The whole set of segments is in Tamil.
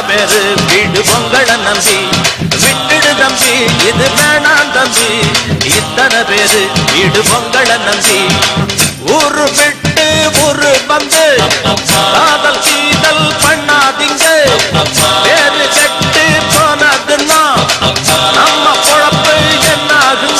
பேரு வீடு பொங்கல நம்பி விட்டுடு தம்பி இது வேணாம் தம்பி இத்தனை பேரு வீடு பொங்கல நம்பி ஊரு விட்டு ஊரு வந்து காதல் கீதல் பண்ணாதீங்க பேரு கெட்டு போனதுன்னா நம்ம பொழப்பு என்னாகுங்க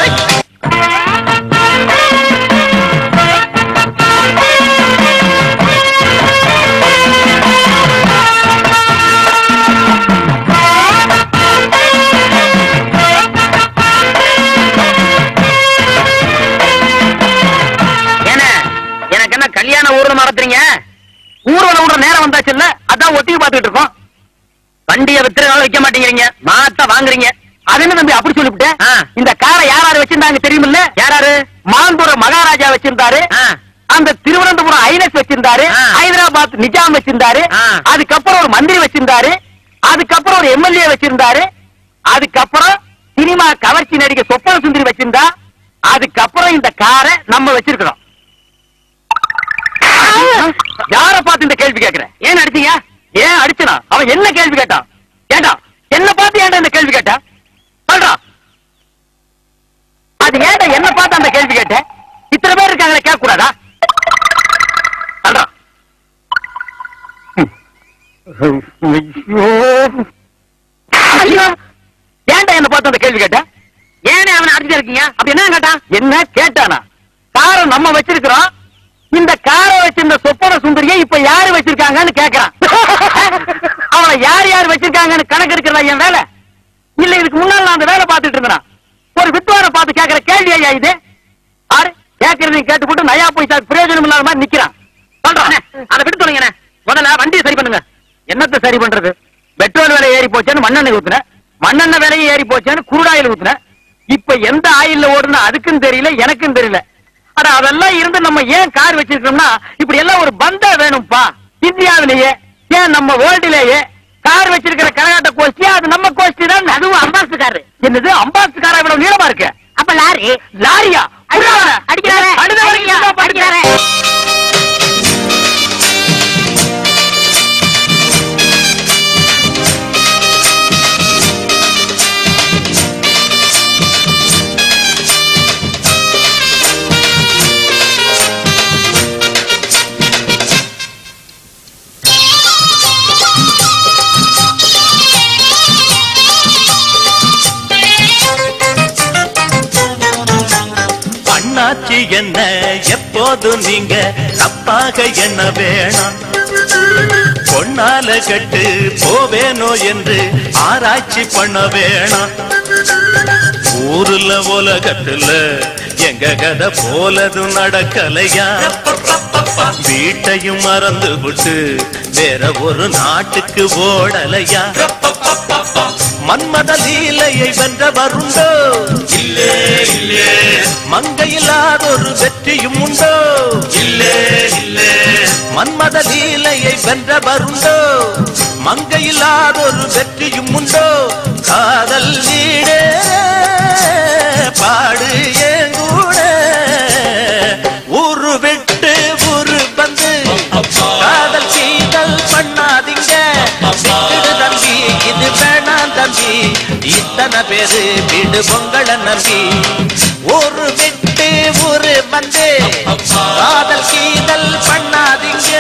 கல்யாண ஊர்வலம் நடத்துறீங்க ஊர்வலம் விடுற நேரம் வந்தாச்சு இல்ல அதான் ஒட்டிக்கு பாத்துக்கிட்டு இருக்கோம் வண்டியை வித்துறதுனால வைக்க மாட்டேங்கிறீங்க மாத்த வாங்குறீங்க அது என்ன தம்பி அப்படி சொல்லிவிட்டேன் இந்த காரை யாராரு வச்சிருந்தாங்க தெரியுமில்ல யாராரு மாந்தூர் மகாராஜா வச்சிருந்தாரு அந்த திருவனந்தபுரம் ஐனஸ் வச்சிருந்தாரு ஹைதராபாத் நிஜாம் வச்சிருந்தாரு அதுக்கப்புறம் ஒரு மந்திரி வச்சிருந்தாரு அதுக்கப்புறம் ஒரு எம்எல்ஏ வச்சிருந்தாரு அதுக்கப்புறம் சினிமா கவர்ச்சி நடிகை சொப்பன சுந்தரி வச்சிருந்தா அதுக்கப்புறம் இந்த காரை நம்ம வச்சிருக்கிறோம் யார பார்த்து இந்த கேள்வி கேட்கிறேன் ஏன் அடிச்சீங்க ஏன் அடிச்சனா அவன் என்ன கேள்வி கேட்டான் ஏண்டா என்ன பார்த்து ஏன்டா இந்த கேள்வி கேட்டா சொல்றா அது ஏன்டா என்ன பார்த்து அந்த கேள்வி கேட்ட இத்தனை பேர் இருக்காங்களே கேட்க கூடாதா சொல்றா ஏன்டா என்ன பார்த்து அந்த கேள்வி கேட்ட ஏனே அவனை அடிச்சு இருக்கீங்க அப்படி என்ன கேட்டான் என்ன கேட்டானா காரை நம்ம வச்சிருக்கிறோம் இந்த காரை வச்சிருந்த சொப்பன சுந்தரியை இப்ப யாரு வச்சிருக்காங்கன்னு கேக்குறான் அவனை யார் யார் வச்சிருக்காங்கன்னு கணக்கு இருக்கிறதா என் வேலை இல்ல இதுக்கு முன்னால நான் அந்த வேலை பார்த்துட்டு இருந்தேன் ஒரு வித்வானை பார்த்து கேட்கிற கேள்வி ஐயா இது ஆறு கேட்கறதையும் கேட்டுப்பட்டு நயா போய் பிரயோஜனம் இல்லாத மாதிரி நிக்கிறான் சொல்றானே அதை விட்டு சொல்லுங்க முதல்ல வண்டியை சரி பண்ணுங்க என்னத்தை சரி பண்றது பெட்ரோல் விலை ஏறி போச்சேன்னு மண்ணெண்ணெய் ஊத்துன மண்ணெண்ணெய் விலையும் ஏறி போச்சேன்னு குருடாயில் ஊத்துன இப்ப எந்த ஆயில்ல ஓடுனா அதுக்கும் தெரியல எனக்கும் தெரியல அதெல்லாம் இருந்து நம்ம ஏன் கார் வச்சிருக்கோம்னா இப்படி எல்லாம் ஒரு பந்தா வேணும்பா இந்தியாவிலேயே ஏன் நம்ம வேர்ல்டுலேயே கார் வச்சிருக்கிற கரகாட்ட கோஷ்டி அது நம்ம கோஷ்டி தான் அதுவும் அம்பாஸ்து காரு என்னது அம்பாஸ்து காரா இவ்வளவு நீளமா இருக்கு அப்ப லாரி லாரியா அடிக்கிறாரே அடிக்கிறாரே என்ன எப்போது நீங்க தப்பாக என்ன வேணாம் பொன்னால கட்டு போவேனோ என்று ஆராய்ச்சி பண்ண வேணாம் ஊருல உலகத்துல எங்க கதை போலது நடக்கலையா வீட்டையும் மறந்து விட்டு வேற ஒரு நாட்டுக்கு ஓடலையா மன்மத லீலையை வென்றவருண்டோ இல்லே இல்லே மங்கையில்லாதொரு வெற்றியும் உண்டோ இல்லே இல்லே மன்மத லீலையை வென்றவருண்டோ மங்கையில்லாதொரு வெற்றியும் உண்டோ காதல் நீடே பாடு ஏங்கூட ஊரு விட்டு ஊரு வந்து காதல் கீதல் பண்ணாதீங்க தம்பி இது வேணாம் தம்பி இத்தனை பேரு வீடு பொங்கல நம்பி ஊரு விட்டு ஊரு வந்து காதல் கீதல் பண்ணாதீங்க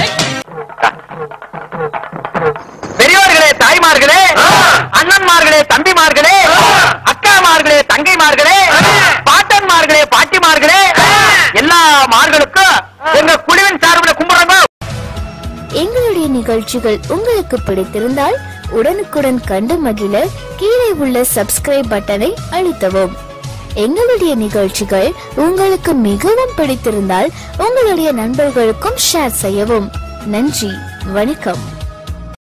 பெரியோர்களே தாய்மார்களே அண்ணன்மார்களே தம்பிமார்களே அக்காமார்களே தங்கைமார்களே பாட்டன்மார்களே பாட்டிமார்களே எல்லா மார்களுக்கும் எங்க குழுவின் சார்பில் கும்பிடுறாங்க. எங்களுடைய நிகழ்ச்சிகள் உங்களுக்கு பிடித்திருந்தால் உடனுக்குடன் கண்டு மகிழ கீழே உள்ள சப்ஸ்கிரைப் பட்டனை அழுத்தவும். எங்களுடைய நிகழ்ச்சிகள் உங்களுக்கு மிகவும் பிடித்திருந்தால் உங்களுடைய நண்பர்களுக்கும் ஷேர் செய்யவும். நன்றி, வணக்கம்.